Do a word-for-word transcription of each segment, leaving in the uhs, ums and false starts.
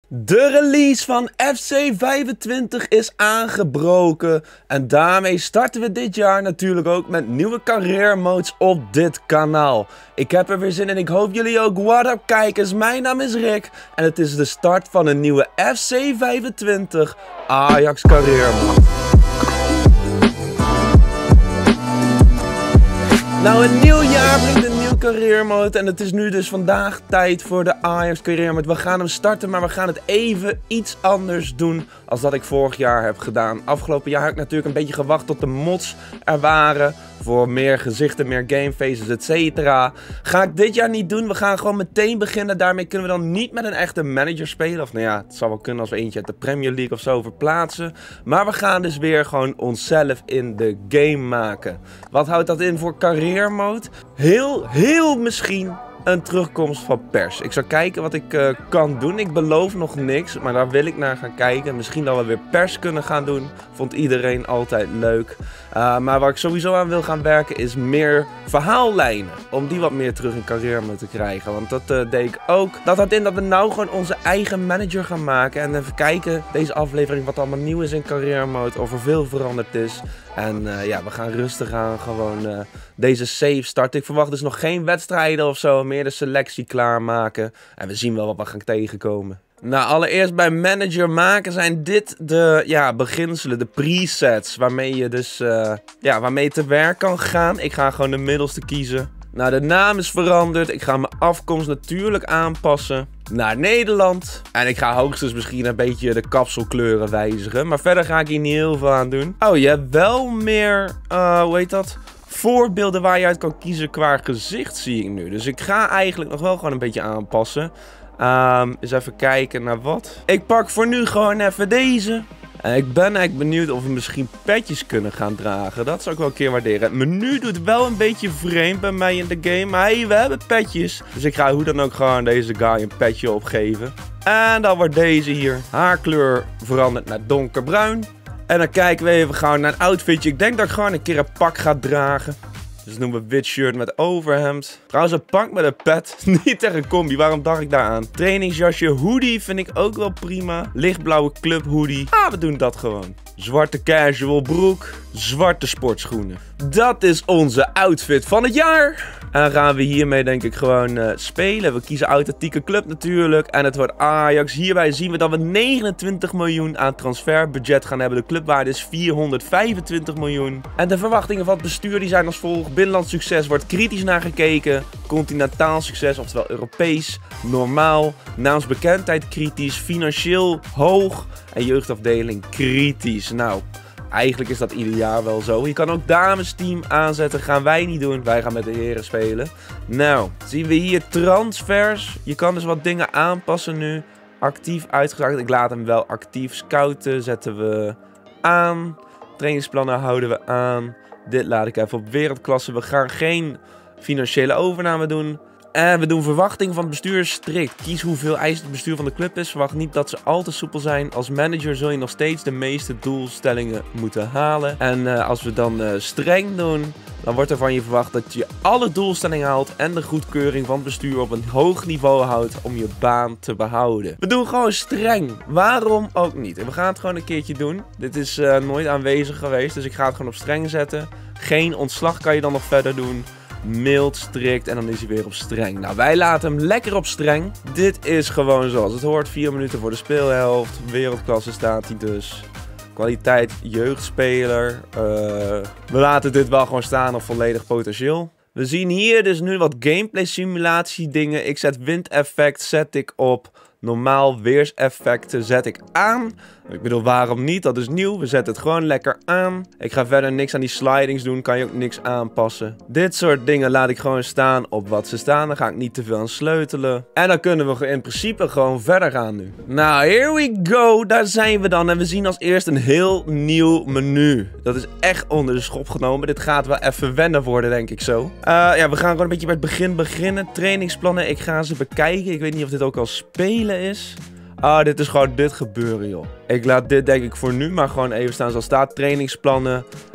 De release van F C vijfentwintig is aangebroken en daarmee starten we dit jaar natuurlijk ook met nieuwe career modes op dit kanaal. Ik heb er weer zin in, ik hoop jullie ook. What up kijkers, mijn naam is Rick en het is de start van een nieuwe F C vijfentwintig Ajax career mode. Nou, een nieuw jaar brengt een nieuw career mode en het is nu dus vandaag tijd voor de Ajax career mode. We gaan hem starten, maar we gaan het even iets anders doen als dat ik vorig jaar heb gedaan. Afgelopen jaar heb ik natuurlijk een beetje gewacht tot de mods er waren. Voor meer gezichten, meer gamefaces, et cetera. Ga ik dit jaar niet doen. We gaan gewoon meteen beginnen. Daarmee kunnen we dan niet met een echte manager spelen. Of nou ja, het zou wel kunnen als we eentje uit de Premier League of zo verplaatsen. Maar we gaan dus weer gewoon onszelf in de game maken. Wat houdt dat in voor career mode? Heel, heel misschien een terugkomst van pers. Ik zal kijken wat ik uh, kan doen. Ik beloof nog niks, maar daar wil ik naar gaan kijken. Misschien dat we weer pers kunnen gaan doen. Vond iedereen altijd leuk. Uh, maar waar ik sowieso aan wil gaan werken is meer verhaallijnen. Om die wat meer terug in career mode te krijgen. Want dat uh, deed ik ook. Dat houdt in dat we nou gewoon onze eigen manager gaan maken. En even kijken, deze aflevering, wat allemaal nieuw is in career mode. Of er veel veranderd is. En uh, ja, we gaan rustig aan gewoon uh, deze save starten. Ik verwacht dus nog geen wedstrijden of zo. Meer de selectie klaarmaken. En we zien wel wat we gaan tegenkomen. Nou, allereerst bij manager maken zijn dit de ja, beginselen, de presets. Waarmee je dus uh, ja, waarmee je te werk kan gaan. Ik ga gewoon de middelste kiezen. Nou, de naam is veranderd. Ik ga mijn afkomst natuurlijk aanpassen naar Nederland. En ik ga hoogstens misschien een beetje de kapselkleuren wijzigen. Maar verder ga ik hier niet heel veel aan doen. Oh, je hebt wel meer, uh, hoe heet dat? Voorbeelden waar je uit kan kiezen qua gezicht zie ik nu. Dus ik ga eigenlijk nog wel gewoon een beetje aanpassen. Um, eens even kijken naar wat. Ik pak voor nu gewoon even deze. En ik ben eigenlijk benieuwd of we misschien petjes kunnen gaan dragen. Dat zou ik wel een keer waarderen. Het menu doet wel een beetje vreemd bij mij in de game. Maar hey, we hebben petjes. Dus ik ga hoe dan ook gewoon deze guy een petje opgeven. En dan wordt deze hier. Haarkleur veranderd naar donkerbruin. En dan kijken we even gewoon naar een outfitje. Ik denk dat ik gewoon een keer een pak ga dragen. Dus noemen we wit shirt met overhemd. Trouwens een pak met een pet. Niet echt een combi. Waarom dacht ik daar aan? Trainingsjasje, hoodie vind ik ook wel prima. Lichtblauwe club hoodie. Ah, we doen dat gewoon. Zwarte casual broek. Zwarte sportschoenen. Dat is onze outfit van het jaar. En dan gaan we hiermee denk ik gewoon uh, spelen. We kiezen authentieke club natuurlijk. En het wordt Ajax. Hierbij zien we dat we negenentwintig miljoen aan transferbudget gaan hebben. De clubwaarde is vierhonderdvijfentwintig miljoen. En de verwachtingen van het bestuur die zijn als volgt. Binnenlands succes wordt kritisch naar gekeken. Continentaal succes, oftewel Europees. Normaal. Naamsbekendheid kritisch. Financieel hoog. En jeugdafdeling kritisch. Nou, eigenlijk is dat ieder jaar wel zo. Je kan ook damesteam aanzetten. Gaan wij niet doen. Wij gaan met de heren spelen. Nou, zien we hier transfers. Je kan dus wat dingen aanpassen nu. Actief uitgedacht. Ik laat hem wel actief. Scouten zetten we aan. Trainingsplannen houden we aan. Dit laat ik even op wereldklasse. We gaan geen financiële overname doen. En we doen verwachting van het bestuur strikt. Kies hoeveel eisen het bestuur van de club is. Verwacht niet dat ze al te soepel zijn. Als manager zul je nog steeds de meeste doelstellingen moeten halen. En uh, als we dan uh, streng doen, dan wordt er van je verwacht dat je alle doelstellingen haalt. En de goedkeuring van het bestuur op een hoog niveau houdt om je baan te behouden. We doen gewoon streng. Waarom ook niet? En we gaan het gewoon een keertje doen. Dit is uh, nooit aanwezig geweest. Dus ik ga het gewoon op streng zetten. Geen ontslag kan je dan nog verder doen. Mild, strikt en dan is hij weer op streng. Nou, wij laten hem lekker op streng. Dit is gewoon zoals het hoort. Vier minuten voor de speelhelft. Wereldklasse staat hij dus. Kwaliteit jeugdspeler. Uh, we laten dit wel gewoon staan op volledig potentieel. We zien hier dus nu wat gameplay simulatie dingen. Ik zet windeffect, zet ik op. Normaal weerseffecten zet ik aan. Ik bedoel, waarom niet? Dat is nieuw. We zetten het gewoon lekker aan. Ik ga verder niks aan die slidings doen. Kan je ook niks aanpassen. Dit soort dingen laat ik gewoon staan op wat ze staan. Daar ga ik niet te veel aan sleutelen. En dan kunnen we in principe gewoon verder gaan nu. Nou, here we go. Daar zijn we dan. En we zien als eerst een heel nieuw menu. Dat is echt onder de schop genomen. Dit gaat wel even wennen worden, denk ik zo. Uh, ja, we gaan gewoon een beetje bij het begin beginnen. Trainingsplannen. Ik ga ze bekijken. Ik weet niet of dit ook al spelen is. Ah, dit is gewoon dit gebeuren, joh. Ik laat dit denk ik voor nu maar gewoon even staan zoals staat. Trainingsplannen.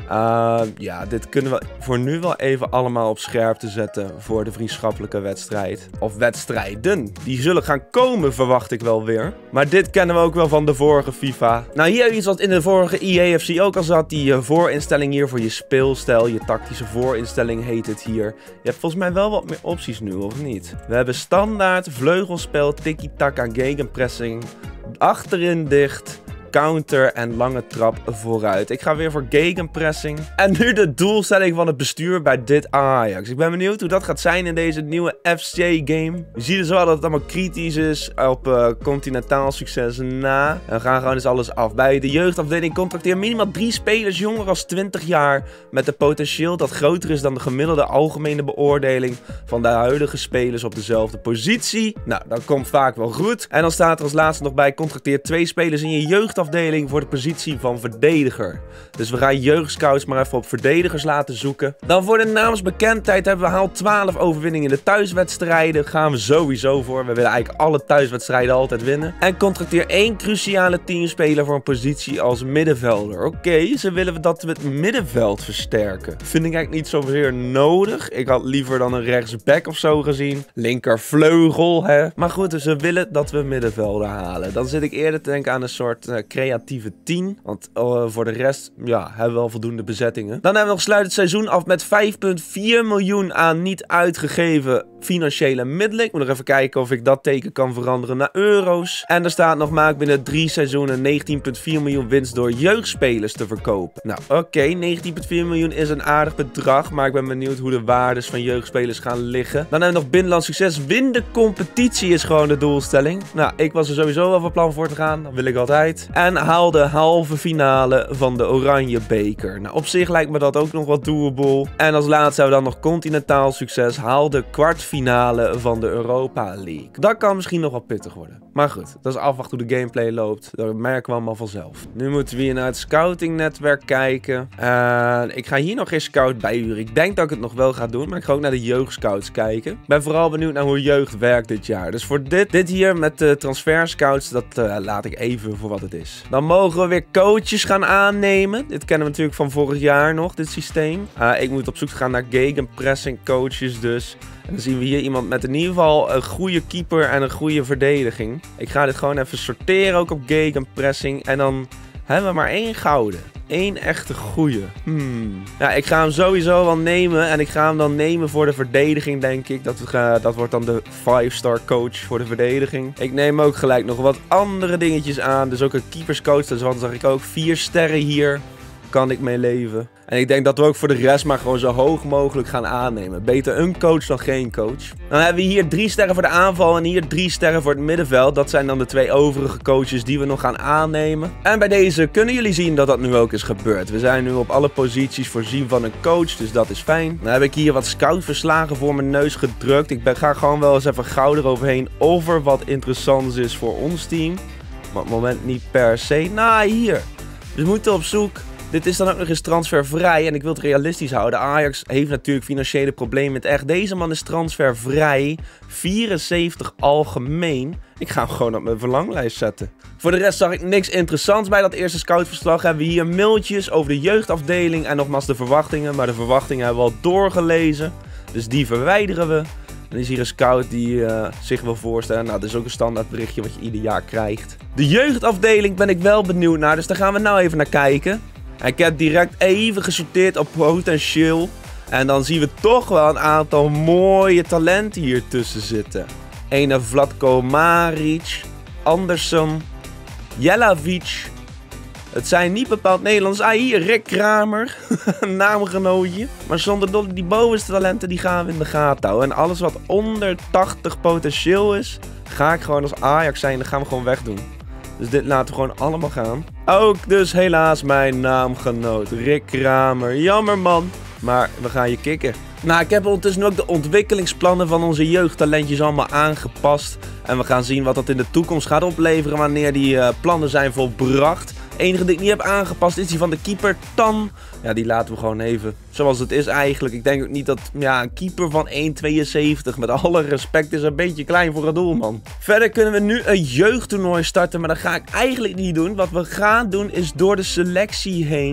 Uh, ja, dit kunnen we voor nu wel even allemaal op scherp te zetten voor de vriendschappelijke wedstrijd. Of wedstrijden. Die zullen gaan komen, verwacht ik wel weer. Maar dit kennen we ook wel van de vorige FIFA. Nou, hier iets wat in de vorige E A F C ook al zat. Die uh, voorinstelling hier voor je speelstijl. Je tactische voorinstelling heet het hier. Je hebt volgens mij wel wat meer opties nu, of niet? We hebben standaard, vleugelspel, tiki-taka, gegenpressing, achterin dicht, counter en lange trap vooruit. Ik ga weer voor gegenpressing. En nu de doelstelling van het bestuur bij dit Ajax. Ik ben benieuwd hoe dat gaat zijn in deze nieuwe F C-game. Je ziet dus wel dat het allemaal kritisch is op uh, continentaal succes na. En we gaan gewoon eens alles af. Bij de jeugdafdeling contracteer minimaal drie spelers jonger dan twintig jaar. Met een potentieel dat groter is dan de gemiddelde algemene beoordeling van de huidige spelers op dezelfde positie. Nou, dat komt vaak wel goed. En dan staat er als laatste nog bij: contracteer twee spelers in je jeugdafdeling afdeling voor de positie van verdediger. Dus we gaan jeugdscouts maar even op verdedigers laten zoeken. Dan voor de naamsbekendheid hebben we haal twaalf overwinningen in de thuiswedstrijden. Gaan we sowieso voor. We willen eigenlijk alle thuiswedstrijden altijd winnen. En contracteer één cruciale teamspeler voor een positie als middenvelder. Oké, okay, ze willen dat we het middenveld versterken. Vind ik eigenlijk niet zozeer nodig. Ik had liever dan een rechtsback of zo gezien. Linkervleugel, hè. Maar goed, dus ze willen dat we middenvelder halen. Dan zit ik eerder te denken aan een soort uh, creatieve tien. Want uh, voor de rest, ja, hebben we wel voldoende bezettingen. Dan hebben we nog sluit het seizoen af met vijf komma vier miljoen aan niet uitgegeven financiële middelen. Ik moet nog even kijken of ik dat teken kan veranderen naar euro's. En er staat nog: maak binnen drie seizoenen negentien komma vier miljoen winst door jeugdspelers te verkopen. Nou, oké, okay, negentien komma vier miljoen is een aardig bedrag, maar ik ben benieuwd hoe de waardes van jeugdspelers gaan liggen. Dan hebben we nog binnenlands succes. Win de competitie is gewoon de doelstelling. Nou, ik was er sowieso wel van plan voor te gaan. Dat wil ik altijd. En haal de halve finale van de Oranje Beker. Nou, op zich lijkt me dat ook nog wat doable. En als laatste hebben we dan nog continentaal succes. Haal de kwartfinale van de Europa League. Dat kan misschien nog wel pittig worden. Maar goed, dat is afwachten hoe de gameplay loopt. Dat merken we allemaal vanzelf. Nu moeten we hier naar het scoutingnetwerk kijken. Uh, ik ga hier nog geen scout bijhuren. Ik denk dat ik het nog wel ga doen, maar ik ga ook naar de jeugdscouts kijken. Ik ben vooral benieuwd naar hoe jeugd werkt dit jaar. Dus voor dit, dit hier met de transferscouts, dat uh, laat ik even voor wat het is. Dan mogen we weer coaches gaan aannemen. Dit kennen we natuurlijk van vorig jaar nog, dit systeem. Uh, ik moet op zoek gaan naar gegenpressing coaches dus. En dan zien we hier iemand met in ieder geval een goede keeper en een goede verdediging. Ik ga dit gewoon even sorteren, ook op gegenpressing. En dan hebben we maar één gouden. Eén echte goeie. Hmm. Ja, ik ga hem sowieso wel nemen. En ik ga hem dan nemen voor de verdediging, denk ik. Dat, uh, dat wordt dan de vijf star coach voor de verdediging. Ik neem ook gelijk nog wat andere dingetjes aan. Dus ook een keeperscoach. Dus dan zag ik ook vier sterren hier. Kan ik mee leven. En ik denk dat we ook voor de rest maar gewoon zo hoog mogelijk gaan aannemen. Beter een coach dan geen coach. Dan hebben we hier drie sterren voor de aanval en hier drie sterren voor het middenveld. Dat zijn dan de twee overige coaches die we nog gaan aannemen. En bij deze kunnen jullie zien dat dat nu ook is gebeurd. We zijn nu op alle posities voorzien van een coach, dus dat is fijn. Dan heb ik hier wat scoutverslagen voor mijn neus gedrukt. Ik ben, ga gewoon wel eens even gauw eroverheen of er wat interessants is voor ons team. Maar op het moment niet per se. Nou, hier. Dus we moeten op zoek. Dit is dan ook nog eens transfervrij en ik wil het realistisch houden. Ajax heeft natuurlijk financiële problemen met echt. Deze man is transfervrij. vierenzeventig algemeen. Ik ga hem gewoon op mijn verlanglijst zetten. Voor de rest zag ik niks interessants bij dat eerste scoutverslag. Hebben we hier mailtjes over de jeugdafdeling en nogmaals de verwachtingen. Maar de verwachtingen hebben we al doorgelezen. Dus die verwijderen we. Dan is hier een scout die uh, zich wil voorstellen. Nou, dat is ook een standaard berichtje wat je ieder jaar krijgt. De jeugdafdeling ben ik wel benieuwd naar. Dus daar gaan we nou even naar kijken. Ik heb direct even gesorteerd op potentieel. En dan zien we toch wel een aantal mooie talenten hier tussen zitten. Ene Vlatko Maric, Anderson, Jelavic. Het zijn niet bepaald Nederlands. Ah, hier, Rick Kramer. Naamgenootje. Maar zonder dolle, die bovenste talenten die gaan we in de gaten houden. En alles wat onder tachtig potentieel is, ga ik gewoon als Ajax zijn. Dan gaan we gewoon wegdoen. Dus dit laten we gewoon allemaal gaan. Ook dus helaas mijn naamgenoot Rick Kramer. Jammer man. Maar we gaan je kicken. Nou, ik heb ondertussen ook de ontwikkelingsplannen van onze jeugdtalentjes allemaal aangepast. En we gaan zien wat dat in de toekomst gaat opleveren wanneer die uh, plannen zijn volbracht. De enige die ik niet heb aangepast is die van de keeper Tan. Ja, die laten we gewoon even zoals het is eigenlijk. Ik denk ook niet dat ja, een keeper van één komma tweeënzeventig met alle respect is een beetje klein voor het doel, man. Verder kunnen we nu een jeugdtoernooi starten, maar dat ga ik eigenlijk niet doen. Wat we gaan doen is door de selectie heen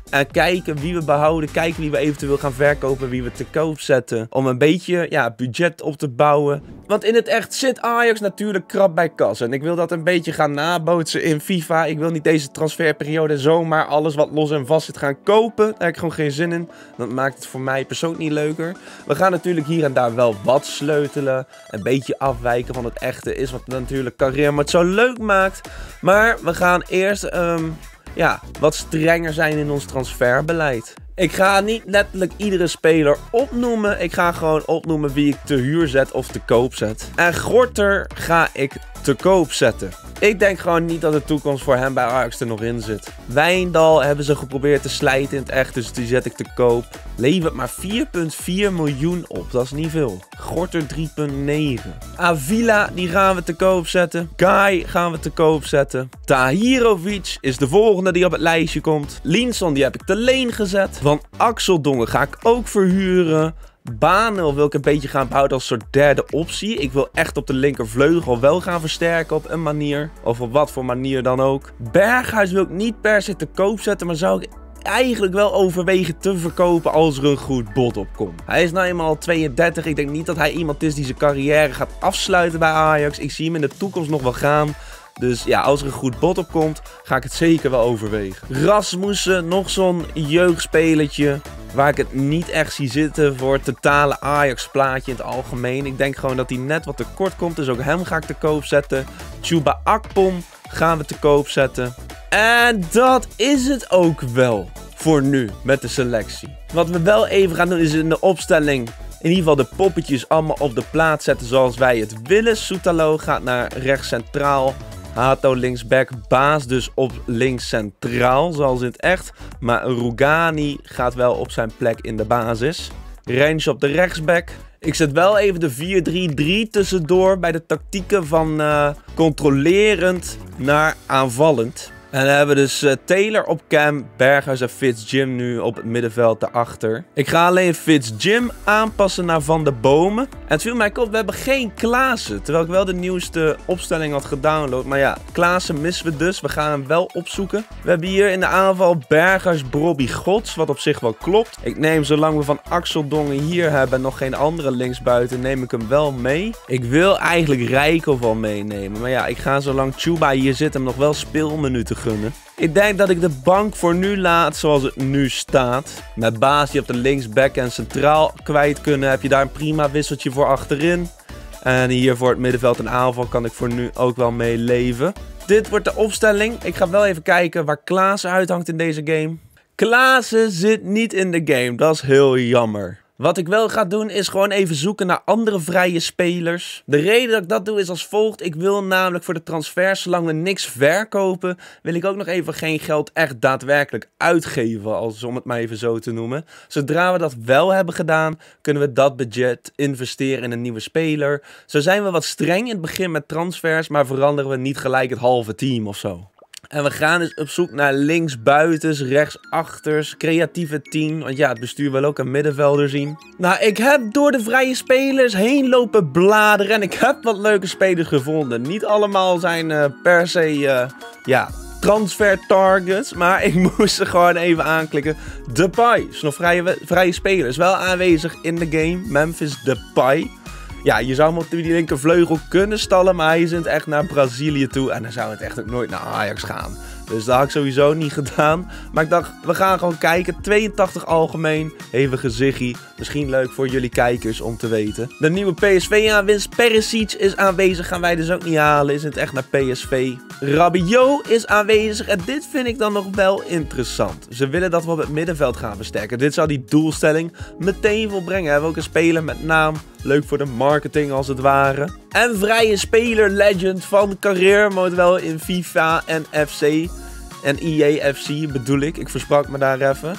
En kijken wie we behouden, kijken wie we eventueel gaan verkopen, wie we te koop zetten. Om een beetje ja, budget op te bouwen. Want in het echt zit Ajax natuurlijk krap bij kas. En ik wil dat een beetje gaan nabootsen in FIFA. Ik wil niet deze transferperiode zomaar alles wat los en vast zit gaan kopen. Daar heb ik gewoon geen zin in. Dat maakt het voor mij persoonlijk niet leuker. We gaan natuurlijk hier en daar wel wat sleutelen. Een beetje afwijken van het echte is wat natuurlijk carrière maar het zo leuk maakt. Maar we gaan eerst um, ja, wat strenger zijn in ons transferbeleid. Ik ga niet letterlijk iedere speler opnoemen. Ik ga gewoon opnoemen wie ik te huur zet of te koop zet. En Gorter ga ik te koop zetten. Ik denk gewoon niet dat de toekomst voor hem bij Ajax er nog in zit. Wijndal hebben ze geprobeerd te slijten in het echt, dus die zet ik te koop. Levert maar vier komma vier miljoen op, dat is niet veel. Gorter drie komma negen. Avila, die gaan we te koop zetten. Kai gaan we te koop zetten. Tahirovic is de volgende die op het lijstje komt. Linson, die heb ik te leen gezet. Van Axel Dongen ga ik ook verhuren. Banel wil ik een beetje gaan behouden als soort derde optie. Ik wil echt op de linkervleugel wel gaan versterken op een manier. Of op wat voor manier dan ook. Berghuis wil ik niet per se te koop zetten, maar zou ik eigenlijk wel overwegen te verkopen als er een goed bod op komt. Hij is nou eenmaal tweeëndertig. Ik denk niet dat hij iemand is die zijn carrière gaat afsluiten bij Ajax. Ik zie hem in de toekomst nog wel gaan. Dus ja, als er een goed bod op komt, ga ik het zeker wel overwegen. Rasmussen, nog zo'n jeugdspelertje waar ik het niet echt zie zitten voor het totale Ajax plaatje in het algemeen. Ik denk gewoon dat hij net wat tekort komt, dus ook hem ga ik te koop zetten. Chuba Akpom gaan we te koop zetten. En dat is het ook wel voor nu met de selectie. Wat we wel even gaan doen is in de opstelling in ieder geval de poppetjes allemaal op de plaats zetten zoals wij het willen. Soetalo gaat naar rechts centraal. Hato linksback, Baas dus op links centraal, zoals in het echt. Maar Rugani gaat wel op zijn plek in de basis. Rens op de rechtsback. Ik zet wel even de vier drie drie tussendoor bij de tactieken van uh, controlerend naar aanvallend. En dan hebben we dus uh, Taylor op cam, Berghuis en Fitzjim nu op het middenveld daarachter. Ik ga alleen Fitzjim aanpassen naar Van de Bomen. En het viel mij op, we hebben geen Klaassen. Terwijl ik wel de nieuwste opstelling had gedownload. Maar ja, Klaassen missen we dus. We gaan hem wel opzoeken. We hebben hier in de aanval Berghuis, Brobby, Gods. Wat op zich wel klopt. Ik neem zolang we van Axel Dongen hier hebben en nog geen andere linksbuiten, neem ik hem wel mee. Ik wil eigenlijk Rijkow wel meenemen. Maar ja, ik ga zolang Chuba hier zit hem nog wel speelminuten gunnen. Ik denk dat ik de bank voor nu laat zoals het nu staat. Met Baas die op de linksback en centraal kwijt kunnen, heb je daar een prima wisseltje voor achterin. En hier voor het middenveld en aanval kan ik voor nu ook wel mee leven. Dit wordt de opstelling. Ik ga wel even kijken waar Klaassen uithangt in deze game. Klaassen zit niet in de game. Dat is heel jammer. Wat ik wel ga doen is gewoon even zoeken naar andere vrije spelers. De reden dat ik dat doe is als volgt. Ik wil namelijk voor de transfers, zolang we niks verkopen, wil ik ook nog even geen geld echt daadwerkelijk uitgeven. Als, om het maar even zo te noemen. Zodra we dat wel hebben gedaan, kunnen we dat budget investeren in een nieuwe speler. Zo zijn we wat streng in het begin met transfers, maar veranderen we niet gelijk het halve team of zo. En we gaan dus op zoek naar linksbuitens, rechtsachters, creatieve tien. Want ja, het bestuur wil ook een middenvelder zien. Nou, ik heb door de vrije spelers heen lopen bladeren en ik heb wat leuke spelers gevonden. Niet allemaal zijn uh, per se, uh, ja, transfer targets. Maar ik moest ze gewoon even aanklikken. Depay is nog vrije, vrije spelers. Wel aanwezig in de game. Memphis Depay. Ja, je zou hem op die linkervleugel kunnen stallen, maar hij zit echt naar Brazilië toe. En dan zou het echt ook nooit naar Ajax gaan. Dus dat had ik sowieso niet gedaan. Maar ik dacht, we gaan gewoon kijken. tweeëntachtig algemeen, even gezichtie. Misschien leuk voor jullie kijkers om te weten. De nieuwe P S V-aanwinst Perisic is aanwezig. Gaan wij dus ook niet halen. Is het echt naar P S V. Rabiot is aanwezig. En dit vind ik dan nog wel interessant. Ze willen dat we op het middenveld gaan versterken. Dit zou die doelstelling meteen volbrengen. We hebben ook een speler met naam. Leuk voor de marketing als het ware. En vrije speler legend van Career Mode wel in FIFA en F C. En E A F C bedoel ik. Ik versprak me daar even.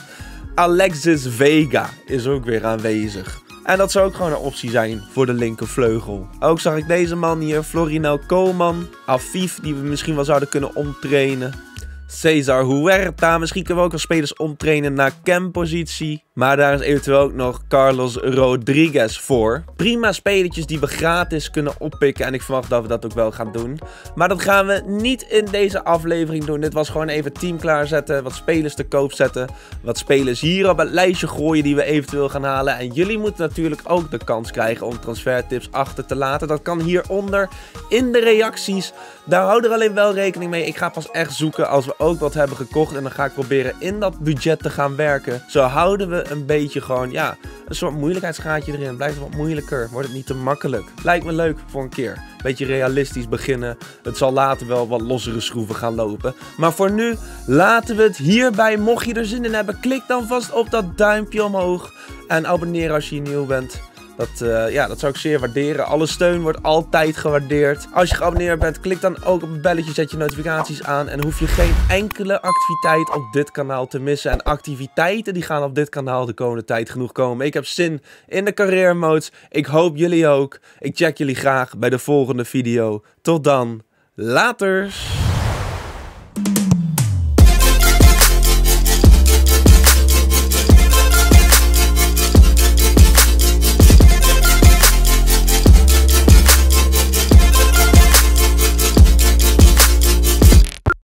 Alexis Vega is ook weer aanwezig. En dat zou ook gewoon een optie zijn voor de linkervleugel. Ook zag ik deze man hier. Florinel Koeman. Afif die we misschien wel zouden kunnen omtrainen. Cesar Huerta. Misschien kunnen we ook al spelers omtrainen naar campositie. Maar daar is eventueel ook nog Carlos Rodriguez voor. Prima spelertjes die we gratis kunnen oppikken. En ik verwacht dat we dat ook wel gaan doen. Maar dat gaan we niet in deze aflevering doen. Dit was gewoon even het team klaarzetten. Wat spelers te koop zetten. Wat spelers hier op het lijstje gooien die we eventueel gaan halen. En jullie moeten natuurlijk ook de kans krijgen om transfertips achter te laten. Dat kan hieronder in de reacties. Daar hou er alleen wel rekening mee. Ik ga pas echt zoeken als we ook wat hebben gekocht. En dan ga ik proberen in dat budget te gaan werken. Zo houden we een beetje gewoon, ja, een soort moeilijkheidsgraadje erin. Blijft het wat moeilijker. Wordt het niet te makkelijk. Lijkt me leuk voor een keer. Beetje realistisch beginnen. Het zal later wel wat lossere schroeven gaan lopen. Maar voor nu laten we het hierbij. Mocht je er zin in hebben, klik dan vast op dat duimpje omhoog. En abonneer als je nieuw bent. Dat, uh, ja, dat zou ik zeer waarderen. Alle steun wordt altijd gewaardeerd. Als je geabonneerd bent, klik dan ook op het belletje, zet je notificaties aan. En hoef je geen enkele activiteit op dit kanaal te missen. En activiteiten die gaan op dit kanaal de komende tijd genoeg komen. Ik heb zin in de career modes. Ik hoop jullie ook. Ik check jullie graag bij de volgende video. Tot dan. Laters.